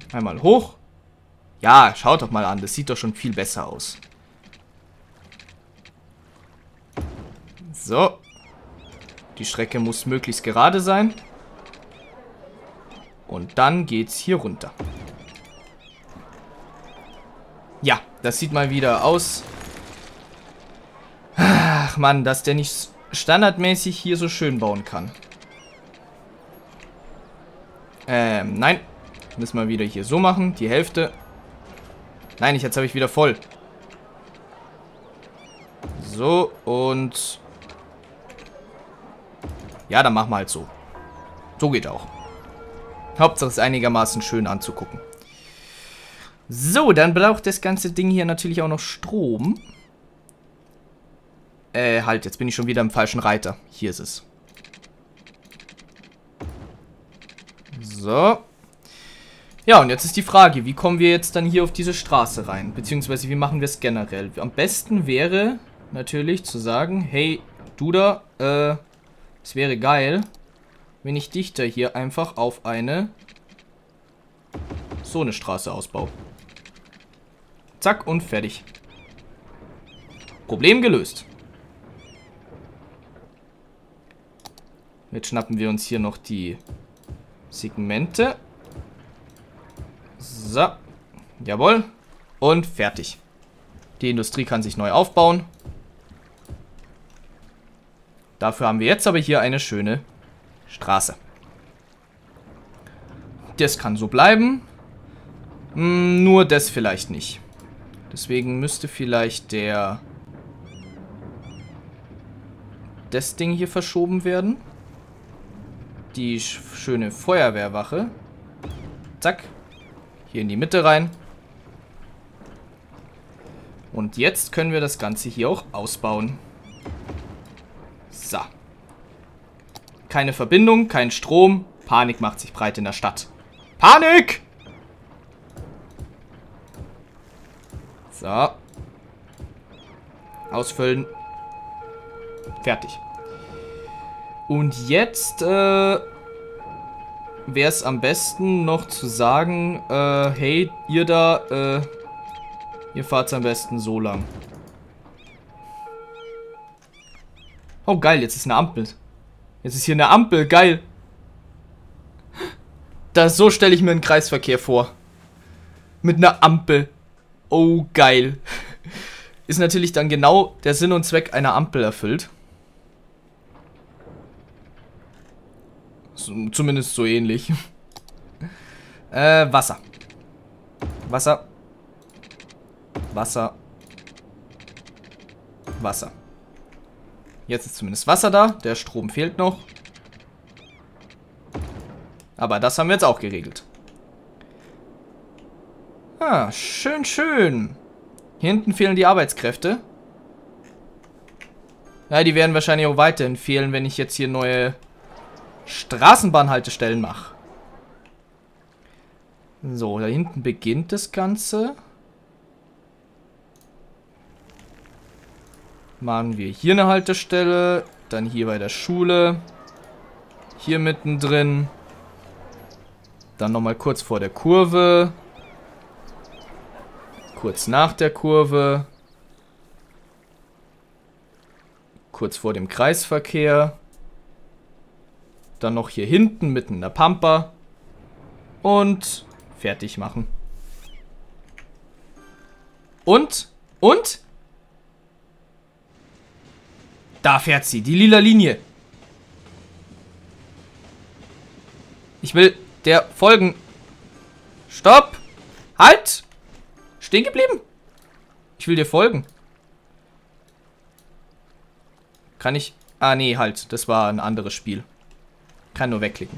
Einmal hoch. Ja, schaut doch mal an. Das sieht doch schon viel besser aus. So. Die Strecke muss möglichst gerade sein. Und dann geht's hier runter. Ja, das sieht mal wieder aus. Ach Mann, dass der nicht standardmäßig hier so schön bauen kann. Nein. Müssen wir wieder hier so machen. Die Hälfte. Nein, jetzt habe ich wieder voll. So, und... Ja, dann machen wir halt so. So geht auch. Hauptsache es ist einigermaßen schön anzugucken. So, dann braucht das ganze Ding hier natürlich auch noch Strom. Halt, jetzt bin ich schon wieder im falschen Reiter. Hier ist es. So. Ja, und jetzt ist die Frage, wie kommen wir jetzt dann hier auf diese Straße rein? Beziehungsweise, wie machen wir es generell? Am besten wäre natürlich zu sagen, hey, du da, es wäre geil, wenn ich dich da hier einfach auf so eine Straße ausbaue. Zack und fertig. Problem gelöst. Jetzt schnappen wir uns hier noch die Segmente. So. Jawohl. Und fertig. Die Industrie kann sich neu aufbauen. Dafür haben wir jetzt aber hier eine schöne Straße. Das kann so bleiben. Nur das vielleicht nicht. Deswegen müsste vielleicht das Ding hier verschoben werden. Die schöne Feuerwehrwache. Zack. Hier in die Mitte rein. Und jetzt können wir das Ganze hier auch ausbauen. So. Keine Verbindung, kein Strom. Panik macht sich breit in der Stadt. Panik! So. Ausfüllen. Fertig. Und jetzt wäre es am besten noch zu sagen, hey, ihr da, ihr fahrt am besten so lang. Oh, geil, jetzt ist eine Ampel. Jetzt ist hier eine Ampel, geil. So stelle ich mir einen Kreisverkehr vor. Mit einer Ampel. Oh, geil. Ist natürlich dann genau der Sinn und Zweck einer Ampel erfüllt. Zumindest so ähnlich. Wasser. Wasser. Wasser. Wasser. Jetzt ist zumindest Wasser da. Der Strom fehlt noch. Aber das haben wir jetzt auch geregelt. Ah, schön, schön. Hier hinten fehlen die Arbeitskräfte. Ja, die werden wahrscheinlich auch weiterhin fehlen, wenn ich jetzt hier neue Straßenbahnhaltestellen mache. So, da hinten beginnt das Ganze. Machen wir hier eine Haltestelle. Dann hier bei der Schule. Hier mittendrin. Dann nochmal kurz vor der Kurve. Kurz nach der Kurve. Kurz vor dem Kreisverkehr. Dann noch hier hinten mitten in der Pampa. Und fertig machen. Und? Da fährt sie, die lila Linie. Ich will der folgen. Stopp! Halt! Stehen geblieben? Ich will dir folgen. Kann ich... Ah, nee, halt. Das war ein anderes Spiel. Kann nur wegklicken.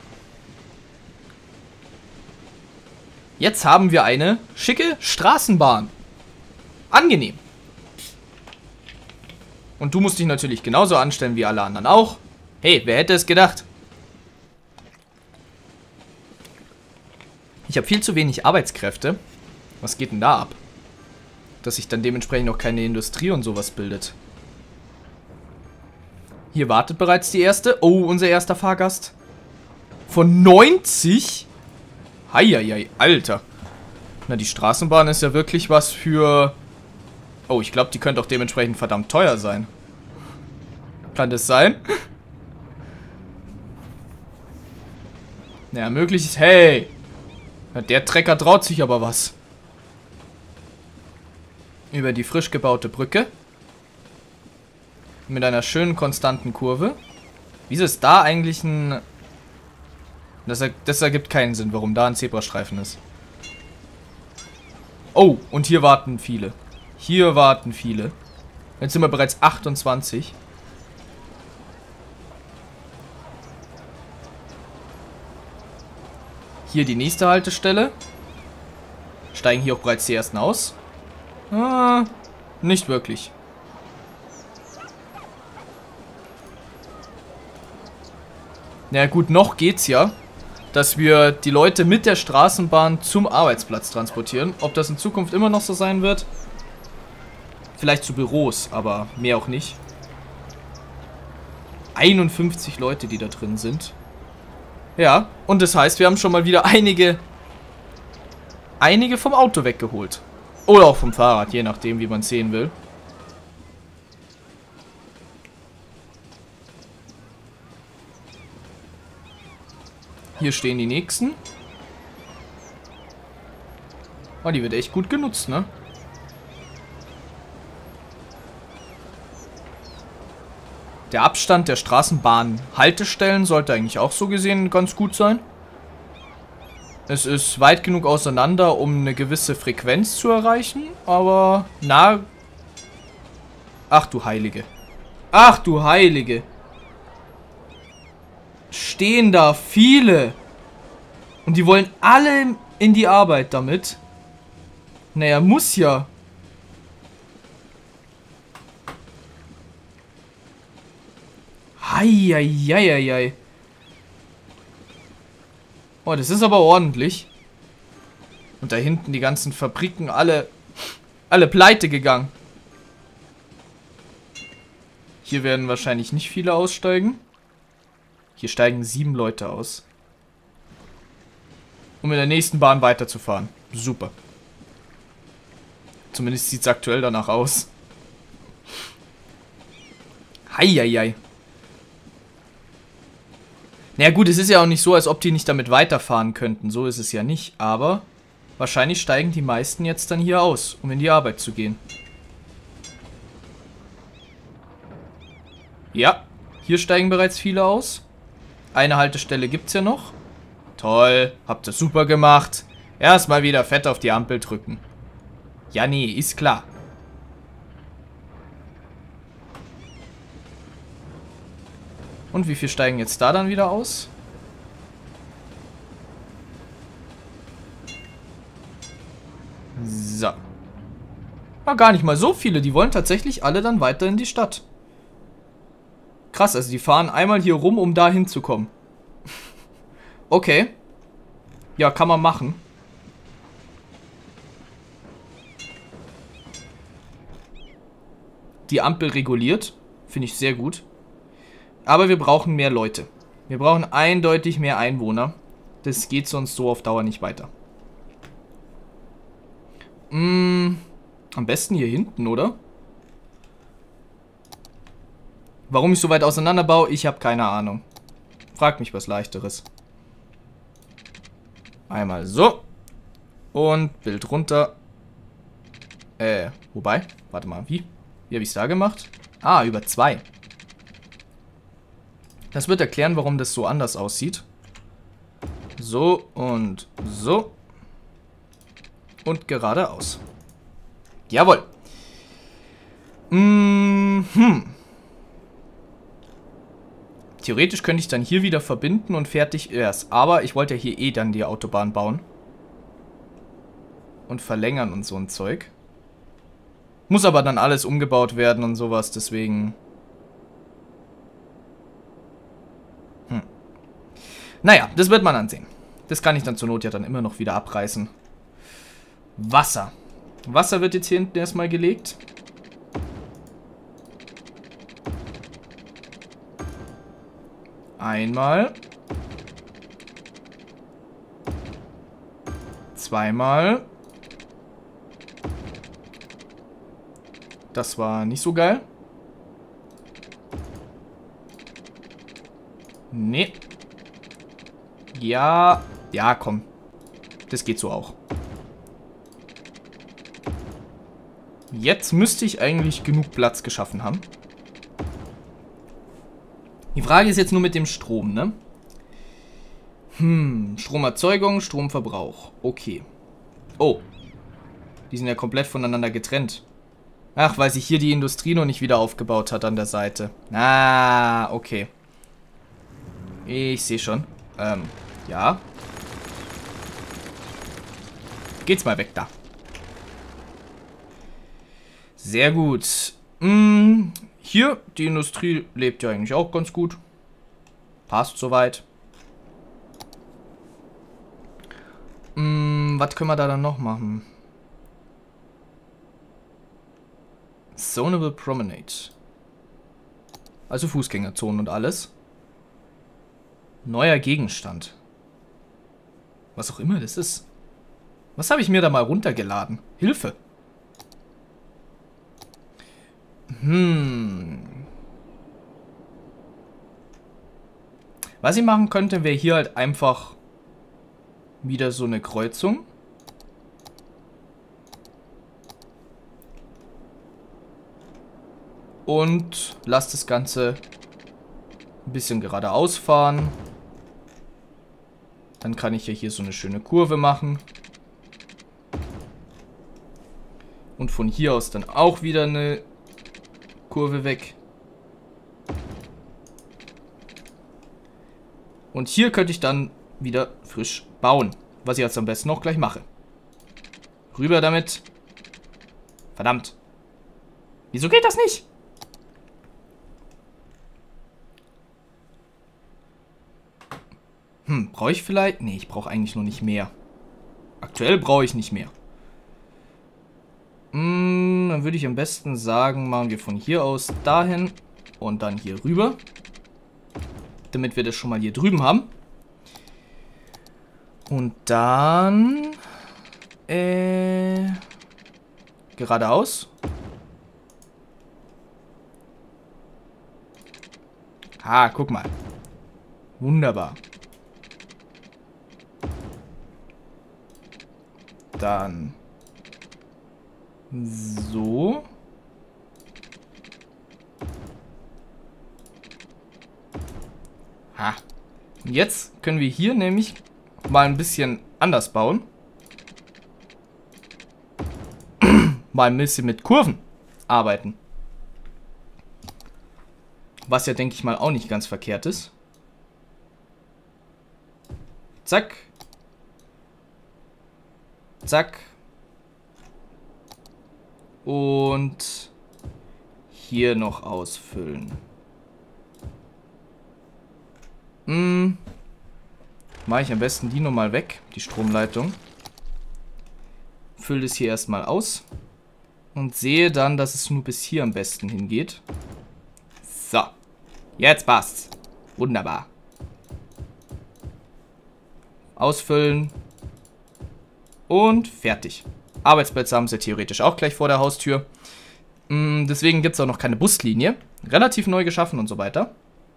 Jetzt haben wir eine schicke Straßenbahn. Angenehm. Und du musst dich natürlich genauso anstellen wie alle anderen auch. Hey, wer hätte es gedacht? Ich habe viel zu wenig Arbeitskräfte. Was geht denn da ab? Dass sich dann dementsprechend auch keine Industrie und sowas bildet. Hier wartet bereits die erste. Oh, unser erster Fahrgast. Von 90? Heieiei, Alter. Na, die Straßenbahn ist ja wirklich was für... Oh, ich glaube, die könnte auch dementsprechend verdammt teuer sein. Kann das sein? Naja, möglich ist... Hey! Na, der Trecker traut sich aber was. Über die frisch gebaute Brücke. Mit einer schönen, konstanten Kurve. Wieso ist da eigentlich ein... Das ergibt keinen Sinn, warum da ein Zebrastreifen ist. Oh, und hier warten viele. Hier warten viele. Jetzt sind wir bereits 28. Hier die nächste Haltestelle. Steigen hier auch bereits die ersten aus? Ah, nicht wirklich. Na gut, noch geht's ja, dass wir die Leute mit der Straßenbahn zum Arbeitsplatz transportieren. Ob das in Zukunft immer noch so sein wird? Vielleicht zu Büros, aber mehr auch nicht. 51 Leute, die da drin sind. Ja, und das heißt, wir haben schon mal wieder einige vom Auto weggeholt. Oder auch vom Fahrrad, je nachdem, wie man es sehen will. Hier stehen die nächsten. Oh, die wird echt gut genutzt, ne? Der Abstand der Straßenbahn-Haltestellen sollte eigentlich auch so gesehen ganz gut sein. Es ist weit genug auseinander, um eine gewisse Frequenz zu erreichen, aber na... Ach du Heilige. Ach du Heilige. Stehen da viele. Und die wollen alle in die Arbeit damit. Naja, muss ja. Heieieiei. Oh, das ist aber ordentlich. Und da hinten die ganzen Fabriken alle pleite gegangen. Hier werden wahrscheinlich nicht viele aussteigen. Hier steigen 7 Leute aus. Um in der nächsten Bahn weiterzufahren. Super. Zumindest sieht es aktuell danach aus. Heieiei. Naja gut, es ist ja auch nicht so, als ob die nicht damit weiterfahren könnten. So ist es ja nicht. Aber wahrscheinlich steigen die meisten jetzt dann hier aus, um in die Arbeit zu gehen. Ja, hier steigen bereits viele aus. Eine Haltestelle gibt es ja noch. Toll, habt ihr super gemacht. Erstmal wieder fett auf die Ampel drücken. Ja, nee, ist klar. Und wie viel steigen jetzt da dann wieder aus? So. War gar nicht mal so viele. Die wollen tatsächlich alle dann weiter in die Stadt. Krass, also die fahren einmal hier rum, um da hinzukommen. Okay. Ja, kann man machen. Die Ampel reguliert. Finde ich sehr gut. Aber wir brauchen mehr Leute. Wir brauchen eindeutig mehr Einwohner. Das geht sonst so auf Dauer nicht weiter. Am besten hier hinten, oder? Warum ich so weit auseinander baue, ich habe keine Ahnung. Frag mich was Leichteres. Einmal so. Und Bild runter. Wobei, warte mal, wie? Wie habe ich es da gemacht? Ah, über 2. Das wird erklären, warum das so anders aussieht. So und so. Und geradeaus. Jawohl. Theoretisch könnte ich dann hier wieder verbinden und fertig erst. Aber ich wollte ja hier eh dann die Autobahn bauen. Und verlängern und so ein Zeug. Muss aber dann alles umgebaut werden und sowas, deswegen... Naja, das wird man ansehen. Das kann ich dann zur Not ja dann immer noch wieder abreißen. Wasser. Wasser wird jetzt hier hinten erstmal gelegt. Einmal. Zweimal. Das war nicht so geil. Nee. Ja. Ja, komm. Das geht so auch. Jetzt müsste ich eigentlich genug Platz geschaffen haben. Die Frage ist jetzt nur mit dem Strom, ne? Stromerzeugung, Stromverbrauch. Okay. Oh. Die sind ja komplett voneinander getrennt. Ach, weil sich hier die Industrie noch nicht wieder aufgebaut hat an der Seite. Ah, okay. Ich sehe schon. Ja. Geht's mal weg da. Sehr gut. Hier, die Industrie lebt ja eigentlich auch ganz gut. Passt soweit. Was können wir da dann noch machen? Zonable Promenade. Also Fußgängerzonen und alles. Neuer Gegenstand. Was auch immer das ist. Was habe ich mir da mal runtergeladen? Hilfe. Was ich machen könnte, wäre hier halt einfach wieder so eine Kreuzung. Und lasst das Ganze ein bisschen geradeaus fahren. Dann kann ich ja hier so eine schöne Kurve machen. Und von hier aus dann auch wieder eine Kurve weg. Und hier könnte ich dann wieder frisch bauen. Was ich jetzt am besten auch gleich mache. Rüber damit. Verdammt. Wieso geht das nicht? Brauche ich vielleicht? Nee, ich brauche eigentlich noch nicht mehr. Aktuell brauche ich nicht mehr. Dann würde ich am besten sagen, machen wir von hier aus dahin und dann hier rüber. Damit wir das schon mal hier drüben haben. Und dann geradeaus. Ah, guck mal. Wunderbar. Dann so. Ha. Und jetzt können wir hier nämlich mal ein bisschen anders bauen. Mal ein bisschen mit Kurven arbeiten. Was ja, denke ich mal, auch nicht ganz verkehrt ist. Zack. Zack. Und hier noch ausfüllen. Mache ich am besten die nochmal weg, die Stromleitung. Fülle das hier erstmal aus. Und sehe dann, dass es nur bis hier am besten hingeht. So. Jetzt passt's. Wunderbar. Ausfüllen. Und fertig. Arbeitsplätze haben sie theoretisch auch gleich vor der Haustür. Deswegen gibt es auch noch keine Buslinie. Relativ neu geschaffen und so weiter.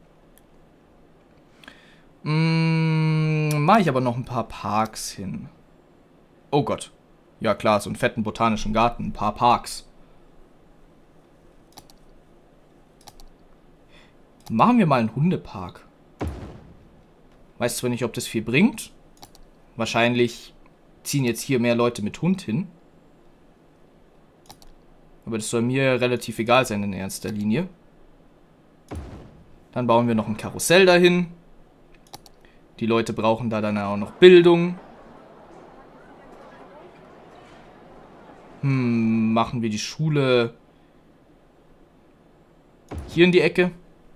Mache ich aber noch ein paar Parks hin. Oh Gott. Ja klar, so einen fetten botanischen Garten. Ein paar Parks. Machen wir mal einen Hundepark. Weiß zwar nicht, ob das viel bringt. Wahrscheinlich ziehen jetzt hier mehr Leute mit Hund hin. Aber das soll mir relativ egal sein in erster Linie. Dann bauen wir noch ein Karussell dahin. Die Leute brauchen da dann auch noch Bildung. Machen wir die Schule hier in die Ecke.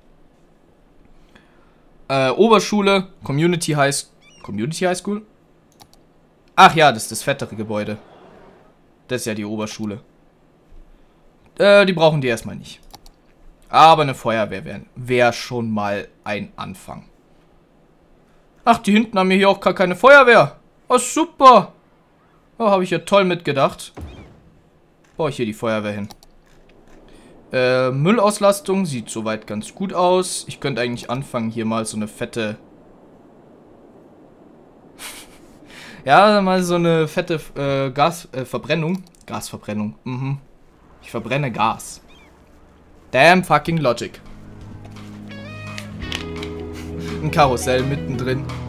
Oberschule, Community High School? Ach ja, das ist das fettere Gebäude. Das ist ja die Oberschule. Die brauchen die erstmal nicht. Aber eine Feuerwehr wäre schon mal ein Anfang. Ach, die hinten haben hier auch gar keine Feuerwehr. Oh, super. Oh, habe ich ja toll mitgedacht. Baue ich hier die Feuerwehr hin. Müllauslastung sieht soweit ganz gut aus. Ich könnte eigentlich anfangen, hier mal so eine fette... ja, mal so eine fette Gasverbrennung. Gasverbrennung. Mhm. Ich verbrenne Gas. Damn fucking Logic. Ein Karussell mittendrin.